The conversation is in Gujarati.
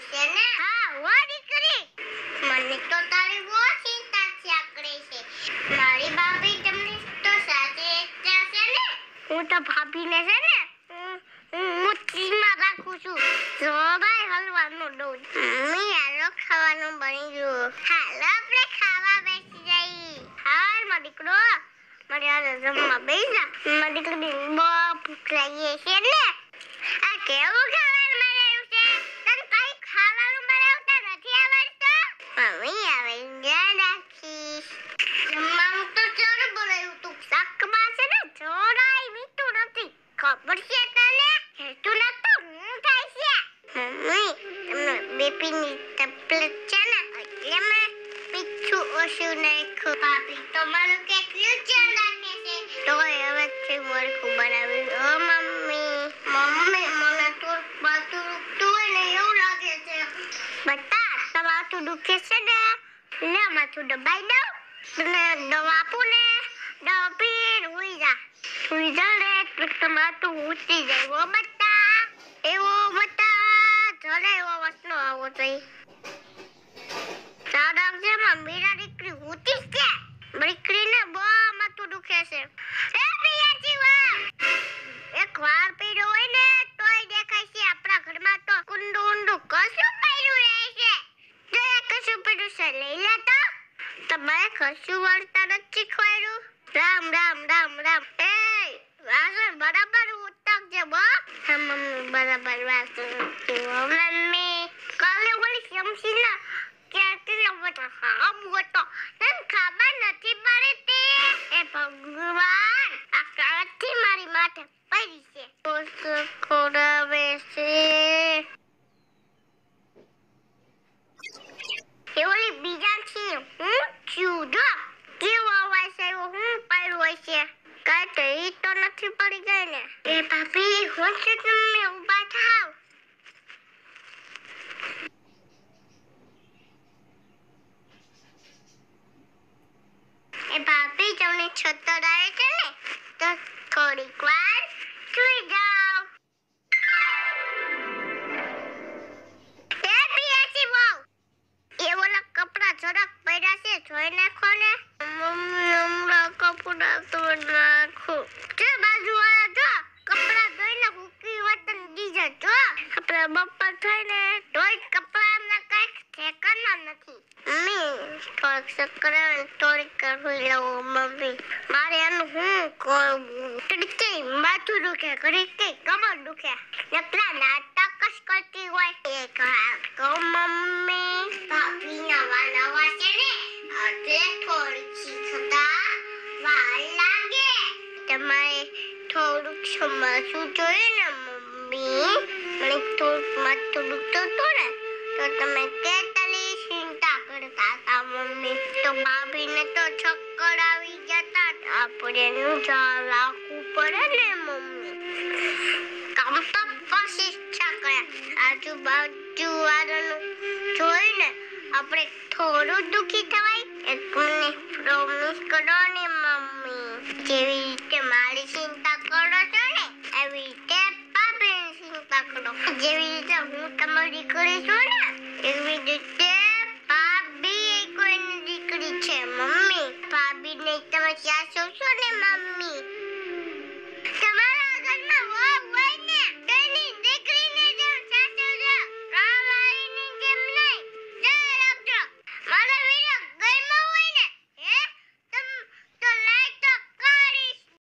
છે ને? હા હો દીકરી, મને તો તારી બહુ ચિંતા ચાકડે છે. મારી ભાભી તમને તો સાચે છે ને? હું તો ભાભીને છે ને મુઠ્ઠીમાં રાખું છું. જો ભાઈ હલવાનો દઉં. મમ્મી હાલો ખાવાનું બની ગયું. હાલો આપણે ખાવા બેસી જઈએ. હાલ મારો દીકરો, મારી હારે જમવા બેસી જા. મારી દીકરીને બહુ ભૂખ લાગી છે ને? આ કેવું ખાવાનું બનાવ્યું છે? તને કઈ ખાવાનું બનાવતા નથી આવડતું? મમ્મી હવે યાદ રાખીશ. જમવાનું તો જરૂર બનાવ્યું તું. શાકમાં છે ને જરાય મીઠું નથી. ખબર છે તને? હેતું નતો હું થાય છે. મમ્મી તમને બીપીની તકલીફ છે ને એટલે મેં મીઠું ઓછું નાખ્યું. ભાભી તો મારું કેટલું ધ્યાન રાખે છે. તો હવેથી મરખું બનાવ્યું. ઓ મમ્મી, મને તો માથું દુખતું હોય ને એવું લાગે છે. બટા તો માથું દુખે છે ને? લે માથું દબાઈ દઉં. તને દવા આપું ને? દવા પીને હુઈ જા. હુઈ જા ને તો માથું ઉઠી જાય. ઓ બટા, એવો બટા જરા એવો વસનો આવો જોઈએ. દાદા છે મીરા દીકરી ઉઠી છે. દીકરીને બહુ માથું દુખે છે. એ પિયાજી વાહ, એક વાર પીડો હોય ને તોય દેખાય છે. આપણા ઘરમાં તો કુંડું ઊંડું કશું પડ્યું રહે છે. જો કશું પડ્યું છે લઈ લે તો. તમારે કશું વળતા નથી શીખવાડ્યું. રામ રામ રામ રામ. એ વાસણ બરાબર ઉતકજે બો. હા મમ્મી બરાબર વાસણ ઉતકું. મમ્મી કાલે ઓલી શમશીલા કેતી હતા હા બોતો તને ખબર નથી પડતી. એ ભગવાન આ કાથી મારી માથે પડી છે. ખોરાવે છે એ ઓલી બીજા છે. હું છું જો કેવો અવાજ આવ્યો. હું પડ્યું હોય છે કાંઈ તો ઈ તો નથી પડી ગઈ ને? એ ભાભી હું છે તમે ઊભા થાવ. એ ભાભી તમને છત્તર આવે છે ને તો થોડીક વાર સુઈ જાઓ. એ પિયાસી બહુ, એ ઓલા કપડા જરાક પડ્યા છે જોઈ નાખો ને. મમ્મી હમણાં કપડા તો નાખો. જે બાજુવાળા જો કપડા ધોઈને મૂકી વતન દીજા જો. આપણે બપોર થઈને તોય કપડા એમના કઈક ઠેકાના નથી. મમ્મી થોડીક સકરા થોડીક હોઈ લઉં. મમ્મી મારે એનું હું કહું. કઈ માથું દુખે, કઈ કમર દુખે. નકરા નાટક જ કરતી હોય. એક વાત કહું મમ્મી, ભાભી નવા છે ને એટલે થોડીક શીખતા વાર લાગે. તમારે થોડુંક સમજવું જોઈએ ને મમ્મી. મને થોડુંક માથું દુખતું હતું ને તો તમે કેટલી ચિંતા કરતા હતા મમ્મી. તો ભાભીને તો ચક્કર આવી જતા. આપણે એનું ધ્યાન રાખવું પડે ને મમ્મી. કામ તો પછી આજુબાજુ વાળાનું જોઈને આપણે થોડું દુખી થવાય. એક મને પ્રોમિસ કરો ને મમ્મી. જેવી રીતે મારી ચિંતા કરો છો ને એવી રીતે ભાભીની ચિંતા કરો. જેવી રીતે હું તમારી દીકરી છું ને એવી રીતે